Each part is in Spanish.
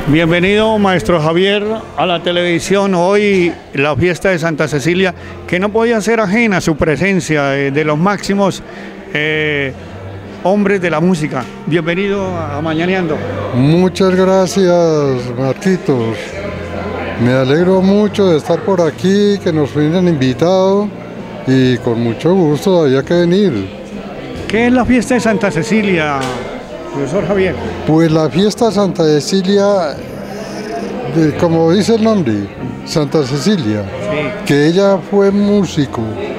Bienvenido, maestro Javier, a la televisión. Hoy la fiesta de Santa Cecilia, que no podía ser ajena a su presencia de los máximos hombres de la música. Bienvenido a Mañaneando. Muchas gracias, Marquitos. Me alegro mucho de estar por aquí, que nos hayan invitado y con mucho gusto había que venir. ¿Qué es la fiesta de Santa Cecilia, profesor Javier? Pues la fiesta de Santa Cecilia, como dice el nombre, Santa Cecilia, Sí. que ella fue músico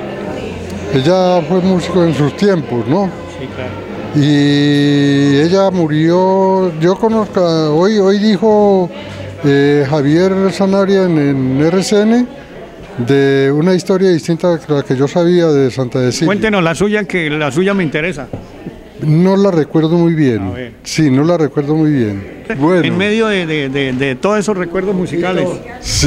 en sus tiempos, ¿no? Sí, claro. Y ella murió, yo conozco, hoy dijo Javier Sanabria en RCN, de una historia distinta a la que yo sabía de Santa Cecilia. Cuéntenos la suya, que la suya me interesa. No la recuerdo muy A bien. ver. Sí, no la recuerdo muy bien. Bueno, En medio de todos esos recuerdos musicales. sí,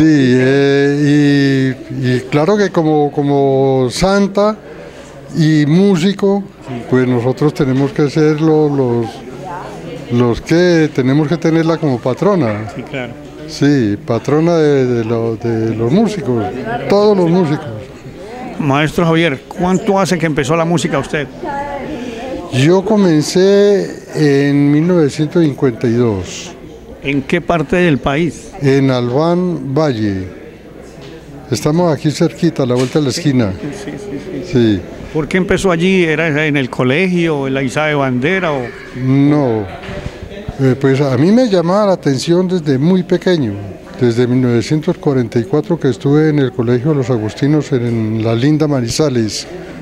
y claro que como santa y músico, pues nosotros tenemos que ser los que tenemos que tenerla como patrona. Sí, claro. Sí, patrona de los músicos, todos los músicos. Maestro Javier, ¿cuánto hace que empezó la música usted? Yo comencé en 1952 ¿En qué parte del país? en Albán Valle. Estamos aquí cerquita, a la vuelta de la esquina. Sí, sí, sí. Sí, ¿Por qué empezó allí? ¿Era en el colegio, en la izada de bandera? O... no. Pues a mí me llamaba la atención desde muy pequeño, desde 1944 que estuve en el Colegio de los Agustinos en la linda Manizales.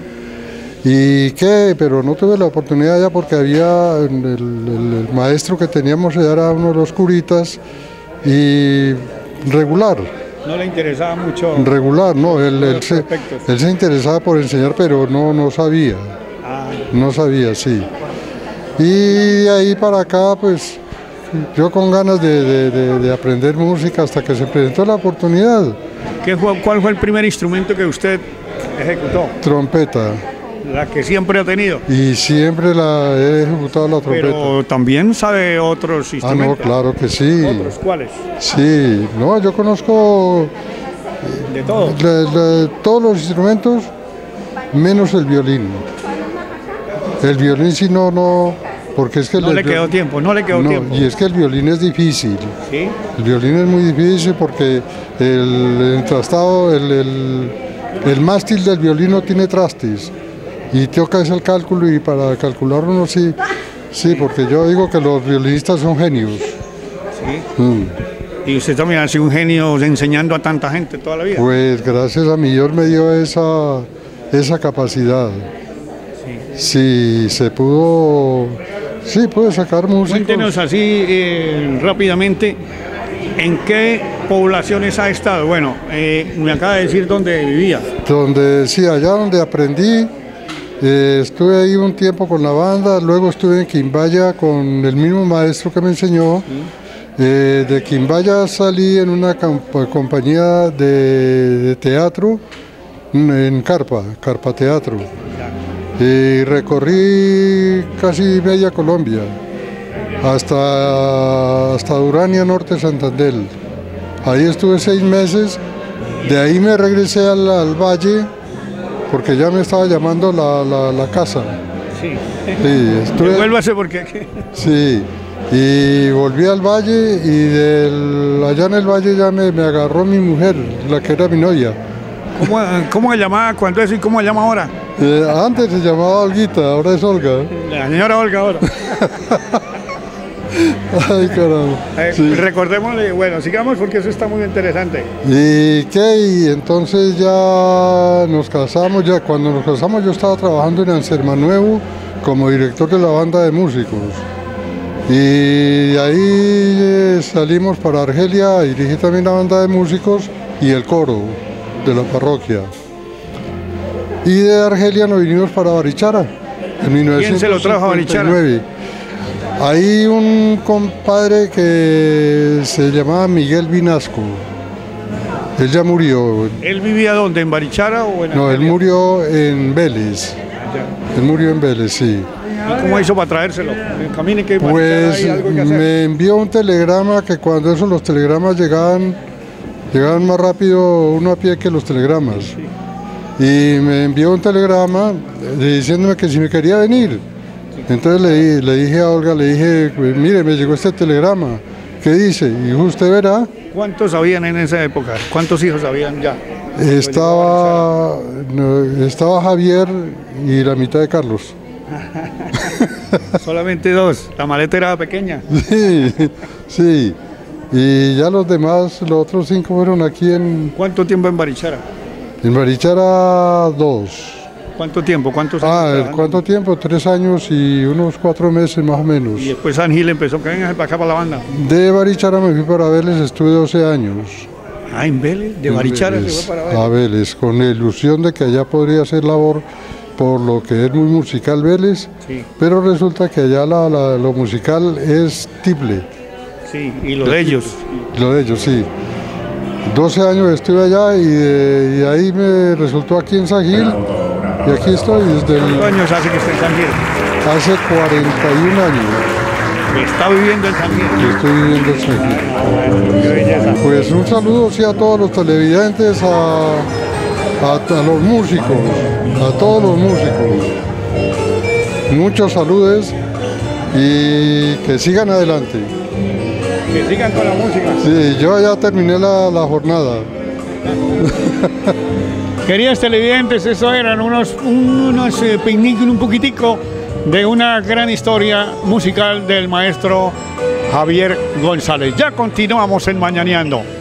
Pero no tuve la oportunidad ya porque había el maestro que teníamos era uno de los curitas y regular, ¿No le interesaba mucho? no, él los se aspectos? interesaba por enseñar, pero no sabía, Ah, no sabía, sí. Y de ahí para acá, pues yo con ganas de aprender música hasta que se presentó la oportunidad. ¿cuál fue el primer instrumento que usted ejecutó? Trompeta, La que siempre ha tenido. y siempre la he ejecutado la trompeta. Pero también sabe otros Ah, instrumentos. no, claro que sí. ¿Otros cuáles? Sí, no, yo conozco De todo. todos los instrumentos menos el violín. El violín sí no, porque es que No le quedó tiempo, no le quedó tiempo. y es que el violín es difícil. ¿Sí? El violín es muy difícil porque el trastado, el mástil del violín no tiene trastes y toca ese el cálculo y para calcular uno sí, porque yo digo que los violinistas son genios. Sí. Mm. Y usted también ha sido un genio enseñando a tanta gente toda la vida. Pues gracias a mi Dios me dio esa capacidad. Sí, pude sacar músicos. Cuéntenos así rápidamente, ¿en qué poblaciones ha estado? Bueno, me acaba de decir dónde vivía. Allá donde aprendí, estuve ahí un tiempo con la banda, luego estuve en Quimbaya con el mismo maestro que me enseñó. De Quimbaya salí en una compañía de teatro en Carpa Teatro. Y recorrí casi media Colombia, hasta Durania, Norte, Santander. Ahí estuve 6 meses, de ahí me regresé al valle, porque ya me estaba llamando la casa. Sí. Sí, Devuélvase porque aquí. sí, y volví al valle y allá en el valle ya me agarró mi mujer, la que era mi novia. ¿Cómo se llamaba cuando eso y cómo se llama ahora? Antes se llamaba Olguita, ahora es Olga. La señora Olga ahora. Ay, caramba. Sí. Recordémosle, bueno, sigamos porque eso está muy interesante. Y entonces ya nos casamos, cuando nos casamos yo estaba trabajando en Ansermanuevo como director de la banda de músicos. Y de ahí salimos para Argelia, dirigí también la banda de músicos y el coro de la parroquia. Y de Argelia nos vinimos para Barichara en 1959. ¿Quién se lo trajo a Barichara? Hay un compadre que se llamaba Miguel Vinasco. Él ya murió. ¿Él vivía dónde? ¿En Barichara o en No, él Argelia? murió en Vélez. Allá. Él murió en Vélez, sí. ¿Y cómo hizo para traérselo? Camine que Pues hay algo que hacer. me envió un telegrama que cuando los telegramas llegaban más rápido uno a pie que los telegramas. Y me envió un telegrama diciéndome que si me quería venir. Entonces le dije a Olga, le dije, pues, mire, me llegó este telegrama. ¿Qué dice? Y usted verá. ¿Cuántos habían en esa época? ¿Cuántos hijos habían ya? Estaba Javier y la mitad de Carlos. Solamente 2. La maleta era pequeña. Sí, sí. Y ya los demás, los otros 5 fueron aquí en ¿Cuánto tiempo en Barichara? Barichara 2. ¿Cuánto tiempo? ¿Cuántos años trabajando? ¿Cuánto tiempo? 3 años y unos 4 meses más o menos. Y después San Gil empezó, que venga para acá para la banda. De Barichara me fui para Vélez, estuve 12 años. Ah, en Vélez, de Barichara se fue para Vélez. A Vélez, con la ilusión de que allá podría hacer labor por lo que es muy musical Vélez, Sí. pero resulta que allá lo musical es triple. Sí, y lo de ellos. Lo de ellos, sí. 12 años estuve allá y de ahí me resultó aquí en San Gil y aquí estoy desde ¿Cuántos años hace que está en San Gil? hace 41 años Está viviendo en San Gil. que estoy viviendo en San Gil. Bueno, qué belleza. Pues un saludo sí a todos los televidentes, a los músicos, a todos los músicos. Muchos saludos y que sigan adelante. Que sigan con la música. Sí, yo ya terminé la jornada. Queridos televidentes, eso eran unos picnic un poquitico de una gran historia musical del maestro Javier González. Ya continuamos en Mañaneando.